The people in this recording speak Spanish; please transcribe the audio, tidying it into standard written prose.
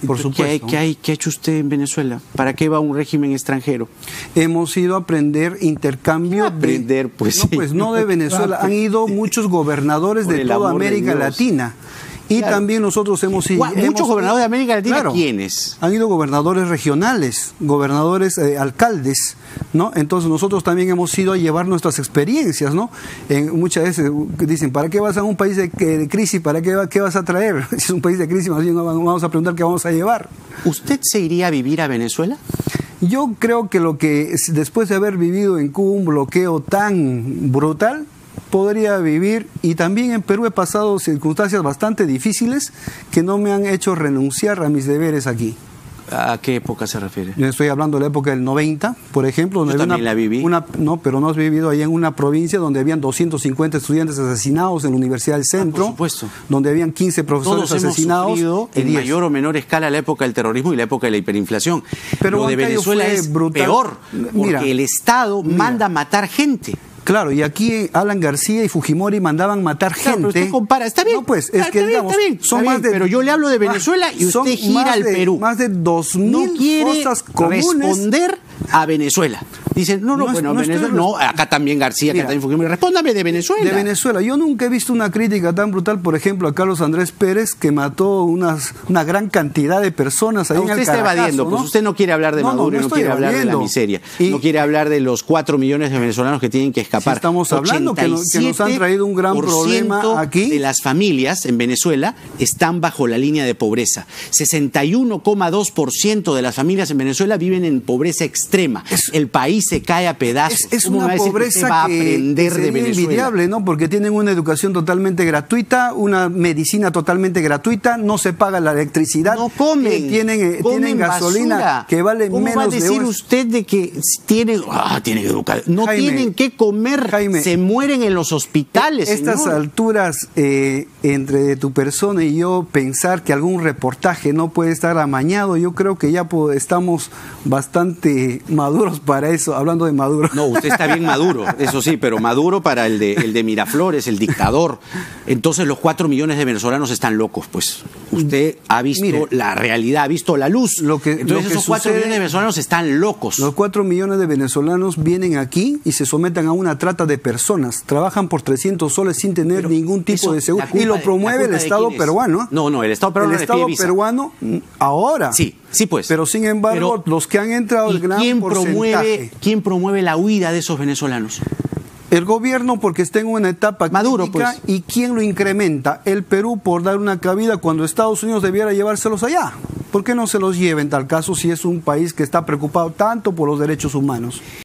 Por supuesto. ¿Qué ha hecho usted en Venezuela? ¿Para qué va un régimen extranjero? Hemos ido a aprender intercambio. Aprender, pues no, sí. pues no de Venezuela. Han ido muchos gobernadores de toda América Latina. Y claro, también nosotros hemos ido... ¿Muchos gobernadores de América Latina? Claro, ¿quiénes? Han ido gobernadores regionales, gobernadores, alcaldes, ¿no? Entonces nosotros también hemos ido a llevar nuestras experiencias, ¿no? Muchas veces dicen, ¿para qué vas a un país de crisis? ¿Para qué vas a traer? Si es un país de crisis, más bien vamos a preguntar qué vamos a llevar. ¿Usted se iría a vivir a Venezuela? Yo creo que después de haber vivido en Cuba un bloqueo tan brutal, podría vivir, y también en Perú he pasado circunstancias bastante difíciles que no me han hecho renunciar a mis deberes aquí. ¿A qué época se refiere? Yo estoy hablando de la época del 90, por ejemplo. Donde yo también la viví. No, pero no has vivido ahí en una provincia donde habían 250 estudiantes asesinados en la Universidad del Centro. Por supuesto. Donde habían 15 profesores Todos asesinados. Hemos en mayor o menor escala la época del terrorismo y la época de la hiperinflación. Pero lo de Venezuela es brutal. Peor, porque el Estado manda a matar gente. Claro, y aquí Alan García y Fujimori mandaban matar gente. Pero usted compara, está bien. No, pues, es que digamos, son más de... Pero yo le hablo de Venezuela y usted gira al Perú. Más de 2.000 fosas comunes. Responder a Venezuela. Dicen, Venezuela, acá también García, acá también Fujimori. Respóndame de Venezuela. De Venezuela. Yo nunca he visto una crítica tan brutal, por ejemplo, a Carlos Andrés Pérez, que mató una gran cantidad de personas ahí en el Caracazo. Usted está evadiendo, pues usted no quiere hablar de Maduro, no quiere hablar de la miseria, no quiere hablar de los 4 millones de venezolanos que tienen que escapar. Si estamos hablando que nos han traído un gran problema aquí. De las familias en Venezuela están bajo la línea de pobreza. 61,2% de las familias en Venezuela viven en pobreza extrema. El país se cae a pedazos. Es una pobreza va a aprender de Venezuela? Envidiable, ¿no? Porque tienen una educación totalmente gratuita, una medicina totalmente gratuita, no se paga la electricidad. No comen. Tienen gasolina basura que vale menos de... ¿Cómo va a decir usted de que tienen que educar? No tienen que comer. Jaime, se mueren en los hospitales. Estas alturas, entre tu persona y yo, pensar que algún reportaje no puede estar amañado, yo creo que ya estamos bastante maduros para eso, hablando de Maduro. No, usted está bien maduro, eso sí, pero maduro para el de Miraflores, el dictador. Entonces los 4 millones de venezolanos están locos, pues. Usted ha visto la realidad, ha visto la luz. Entonces esos 4 millones de venezolanos están locos. Los 4 millones de venezolanos vienen aquí y se someten a una trata de personas. Trabajan por 300 soles sin tener ningún tipo de seguro. Y lo promueve el Estado peruano. No, el Estado peruano. El Estado peruano ahora. Sí, pues. Pero sin embargo, los que han entrado, el gran porcentaje. ¿Quién promueve la huida de esos venezolanos? El gobierno, porque está en una etapa Maduro, crítica. Pues. ¿Y quién lo incrementa? El Perú, por dar una cabida cuando Estados Unidos debiera llevárselos allá. ¿Por qué no se los lleva en tal caso si es un país que está preocupado tanto por los derechos humanos?